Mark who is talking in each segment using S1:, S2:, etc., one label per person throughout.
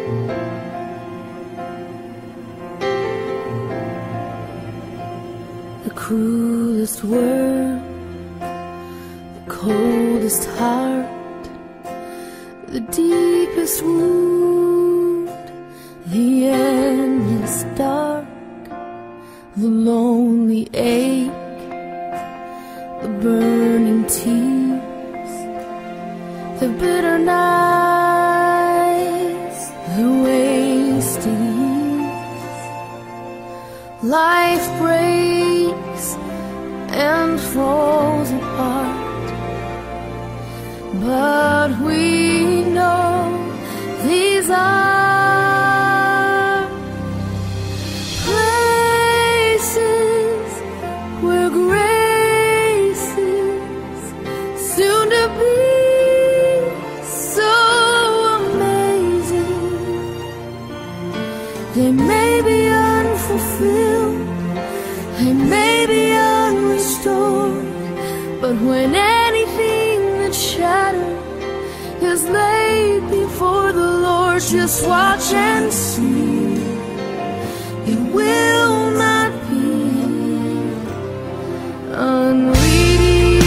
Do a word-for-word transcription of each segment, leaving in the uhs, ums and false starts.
S1: The cruelest word, the coldest heart, the deepest wound, the endless dark, the lonely ache, the burning tears, the bitter nights, the wasted years. Life breaks and falls apart, but we know these are places where grace is soon to be so amazing. They may be unfulfilled, they may be unrestored, but when anything that's shattered is laid before the Lord, just watch and see. It will not be unredeemed.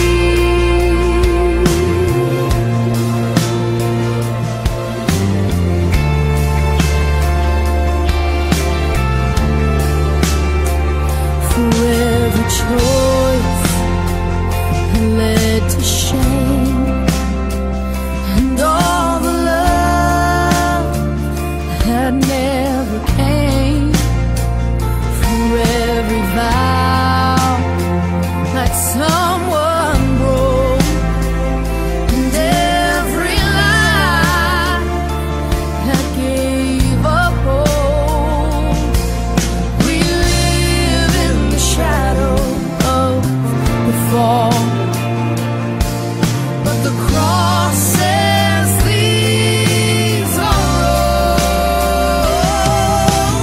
S1: For every choice that led to shame, and all the love that never came, for every vow that someone broke, and every lie that gave up hope, we live in the shadow of the fall. But the cross says these are all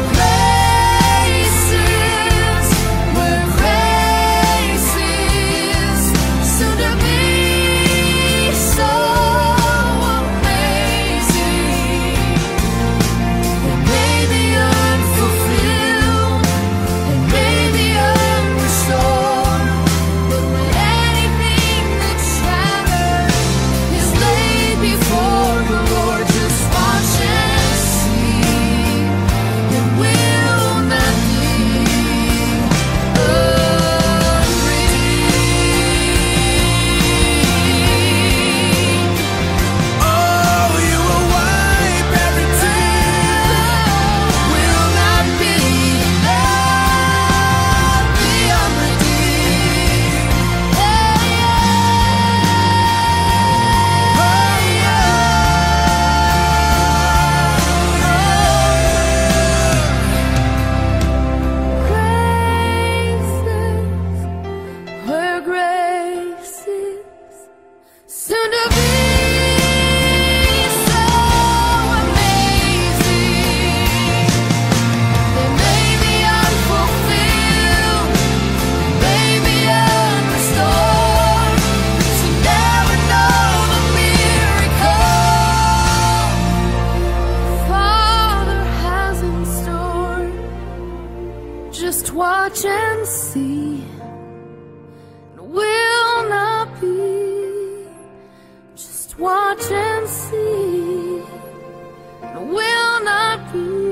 S1: places where grace is soon to be so amazing. It may be unfulfilled, it may be unrestored, but when anything that's shattered is laid before the Lord, just watch and see. It will not be unredeemed. Oh, you will wipe every tear. Will not be, not be unredeemed. Yeah, Graces where grace is soon to be so amazing. They may be unfulfilled, may be unrestored, to never know the miracle Father has in store. Just watch and see. It will not be. Just watch and see. It will not be.